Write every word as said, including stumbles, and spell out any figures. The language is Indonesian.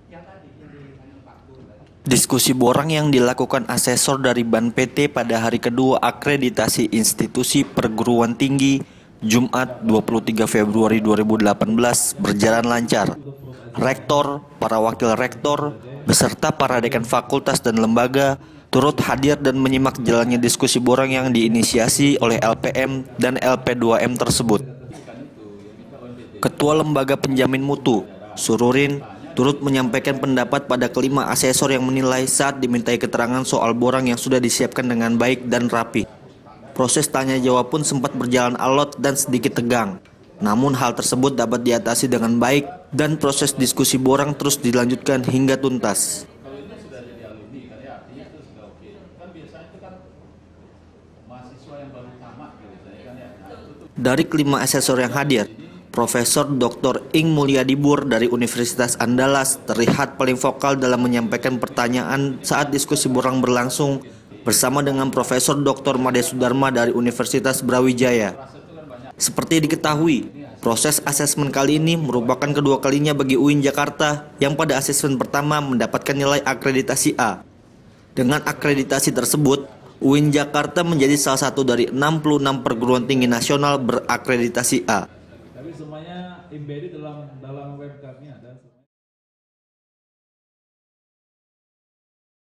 Diskusi borang yang dilakukan asesor dari Ban P T pada hari kedua akreditasi institusi perguruan tinggi Jumat dua puluh tiga Februari dua ribu delapan belas berjalan lancar. Rektor, para wakil rektor, beserta para dekan fakultas dan lembaga turut hadir dan menyimak jalannya diskusi borang yang diinisiasi oleh L P M dan L P dua M tersebut. Ketua Lembaga Penjamin Mutu, Sururin, turut menyampaikan pendapat pada kelima asesor yang menilai saat dimintai keterangan soal borang yang sudah disiapkan dengan baik dan rapi. Proses tanya jawab pun sempat berjalan alot dan sedikit tegang. Namun hal tersebut dapat diatasi dengan baik dan proses diskusi borang terus dilanjutkan hingga tuntas. Dari kelima asesor yang hadir, Profesor Doktor Ing Mulyadibur dari Universitas Andalas terlihat paling vokal dalam menyampaikan pertanyaan saat diskusi borang berlangsung bersama dengan Profesor Doktor Made Sudarma dari Universitas Brawijaya. Seperti diketahui, proses asesmen kali ini merupakan kedua kalinya bagi U I N Jakarta yang pada asesmen pertama mendapatkan nilai akreditasi A. Dengan akreditasi tersebut, U I N Jakarta menjadi salah satu dari enam puluh enam perguruan tinggi nasional berakreditasi A. Tapi semuanya embedded